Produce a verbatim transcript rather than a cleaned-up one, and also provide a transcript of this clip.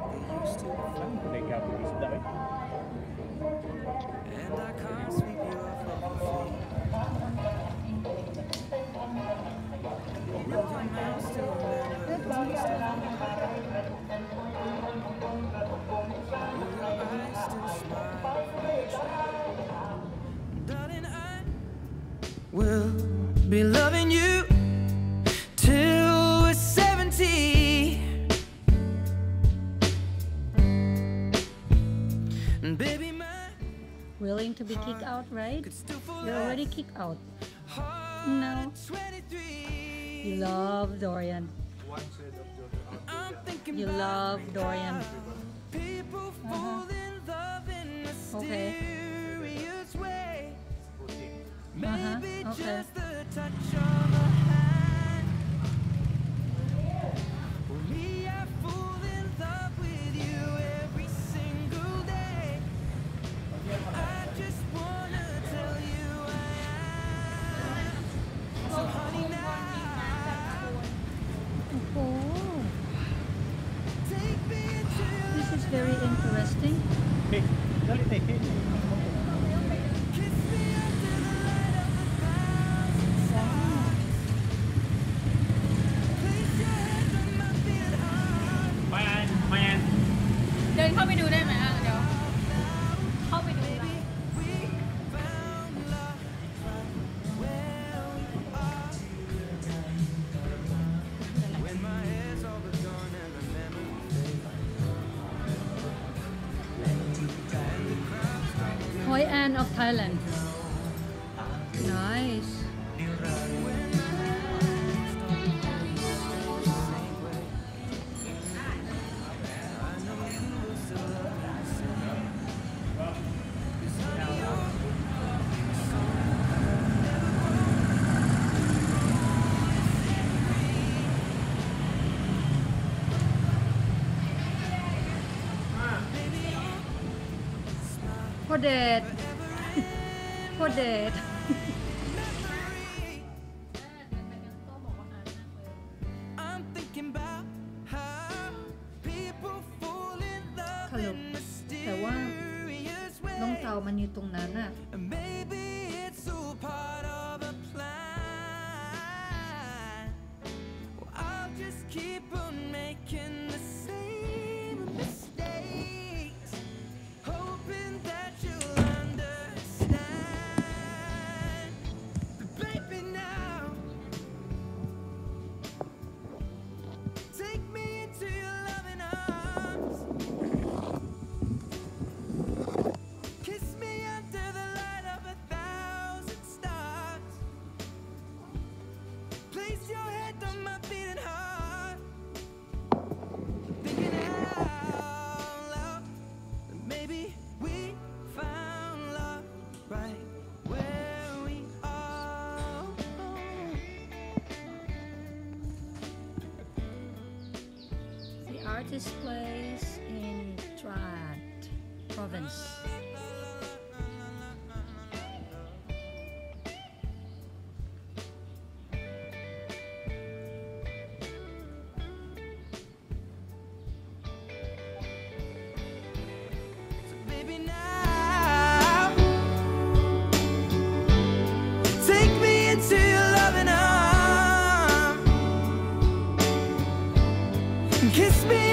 Legal isda eh. We'll be loving you till we're seventy. And baby, my Willing to be kicked out, right? You're already kicked out. No. You love Dorian. You love Dorian. Uh-huh. Okay. Uh-huh. Okay. Oh. This is very interesting. Okay, dali tayo. Okay. Mayan, Mayan. เดินเข้าไปดูได้ไหมอ่ะเดี๋ยวเข้าไปดูละ Hoi An of Thailand. Nice. Poor dad. Poor dad. I'm thinking about how people fall in love ขลุก in แต่ว่า mysterious น้อง ways. เตามันอยู่ตรงนั้นน่ะ And maybe it's all part of a plan. Well, I'll just keep on making the same mistakes, hoping that you'll understand. But baby, now take me into your loving arms. Kiss me under the light of a thousand stars. Place your head on my beating heart. Thinking out loud that maybe we found love right where we are. The artist plays in Trat province. Baby, now take me into your loving arms. Kiss me